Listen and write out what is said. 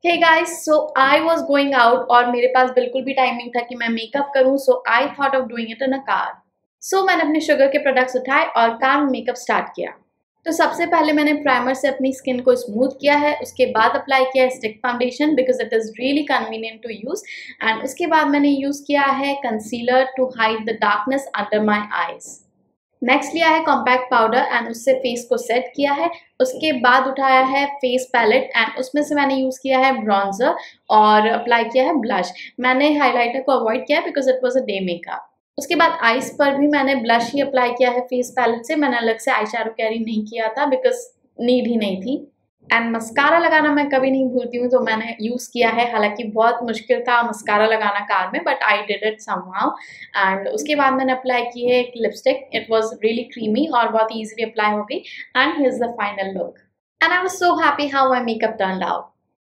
Hey guys, so I was going out और मेरे पास बिल्कुल भी टाइम नहीं था कि मैं मेकअप करूं, so I thought of doing it in a car. So मैंने अपने शुगर के प्रोडक्ट्स उठाए और कार में मेकअप स्टार्ट किया। तो सबसे पहले मैंने प्राइमर से अपनी स्किन को स्मूथ किया है, उसके बाद अप्लाई किया है stick foundation because it is really convenient to use. And उसके बाद मैंने यूज़ किया है concealer to hide the darkness under my eyes. Next लिया है कॉम्पैक्ट पाउडर एंड उससे फेस को सेट किया है। उसके बाद उठाया है फेस पैलेट एंड उसमें से मैंने यूज़ किया है ब्रॉन्जर और अप्लाई किया है ब्लश। मैंने हाइलाइटर को अवॉइड किया है because it was a day makeup. उसके बाद आईज पर भी मैंने ब्लश ही अप्लाई किया है फेस पैलेट से। मैंने अलग से आई शैडो कैरी नहीं किया था बिकॉज नीड ही नहीं थी। एंड मस्कारा लगाना मैं कभी नहीं भूलती हूँ, तो मैंने यूज़ किया है। हालांकि बहुत मुश्किल था मस्कारा लगाना कार में, but I did it somehow. And उसके बाद मैंने अप्लाई की है एक lipstick. It was really creamy और बहुत ईजिली अप्लाई हो गई। And here is the final look and I was so happy how my makeup turned out.